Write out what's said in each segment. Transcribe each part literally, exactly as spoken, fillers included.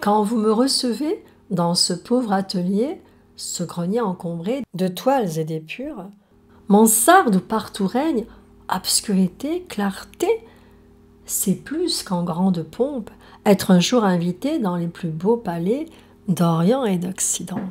Quand vous me recevez dans ce pauvre atelier, ce grenier encombré de toiles et d'épures, mansarde où partout règne obscurité, clarté, c'est plus qu'en grande pompe être un jour invité dans les plus beaux palais d'Orient et d'Occident.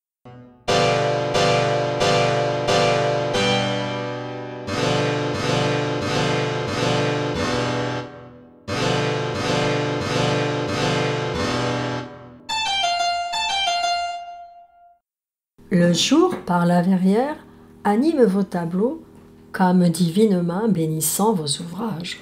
Le jour, par la verrière, anime vos tableaux comme divine main bénissant vos ouvrages.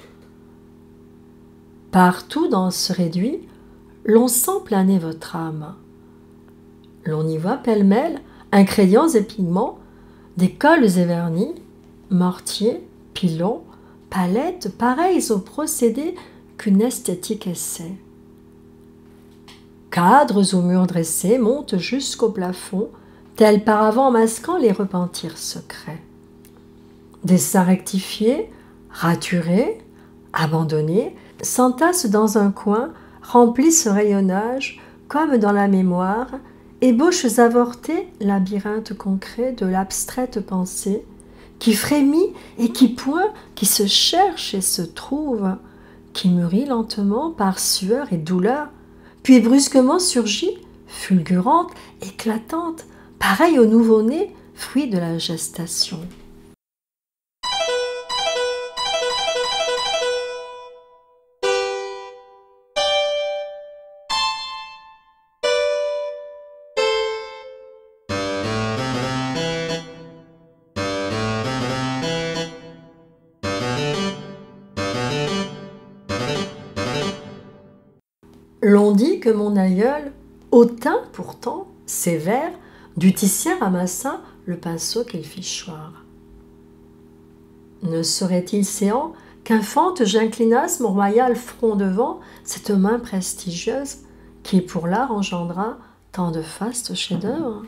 Partout dans ce réduit, l'on sent planer votre âme. L'on y voit pêle-mêle ingrédients et pigments, des cols et vernis, mortiers, pilons, palettes pareilles aux procédés qu'une esthétique essaie. Cadres ou murs dressés montent jusqu'au plafond, tels paravents masquant les repentirs secrets. Dessins rectifiés, raturés, abandonnés, s'entassent dans un coin, remplissent ce rayonnage, comme dans la mémoire, ébauches avortées, labyrinthe concret de l'abstraite pensée, qui frémit et qui pointe, qui se cherche et se trouve, qui mûrit lentement par sueur et douleur, puis brusquement surgit, fulgurante, éclatante, pareille au nouveau-né, fruit de la gestation. L'on dit que mon aïeul, hautain pourtant, sévère, du Titien ramassa le pinceau qu'il fit choir. Ne serait-il séant qu'infante j'inclinasse mon royal front devant cette main prestigieuse qui pour l'art engendra tant de fastes chefs-d'œuvre?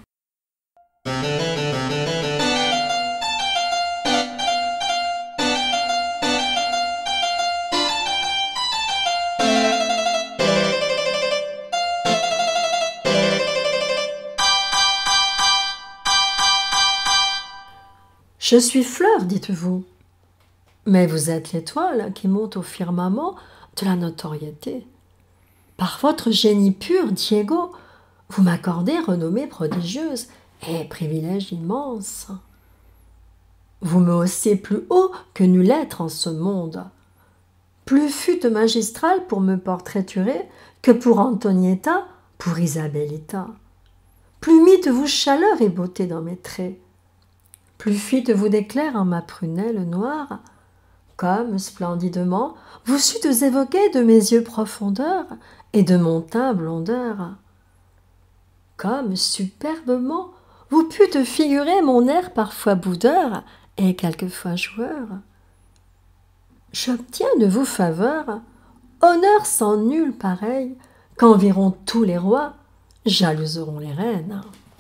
Je suis fleur, dites-vous, mais vous êtes l'étoile qui monte au firmament de la notoriété. Par votre génie pur, Diego, vous m'accordez renommée prodigieuse et privilège immense. Vous me haussez plus haut que nul être en ce monde. Plus fûtes magistral pour me portraiturer que pour Antonietta, pour Isabellita. Plus mîtes-vous chaleur et beauté dans mes traits. Plus fîtes-vous d'éclairs en ma prunelle noire, comme, splendidement, vous sûtes évoquer de mes yeux profondeur et de mon teint blondeur. Comme, superbement, vous pûtes figurer mon air parfois boudeur et quelquefois joueur. J'obtiens de vous faveur, honneur sans nul pareil, qu'environ tous les rois jalouseront les reines.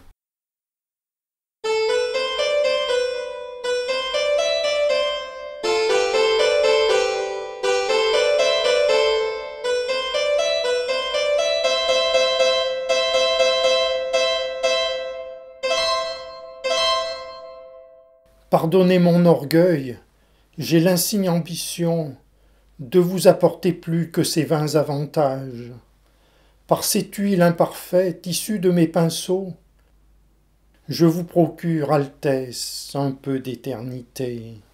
Pardonnez mon orgueil, j'ai l'insigne ambition de vous apporter plus que ces vains avantages. Par cette huile imparfaite issue de mes pinceaux, je vous procure, Altesse, un peu d'éternité.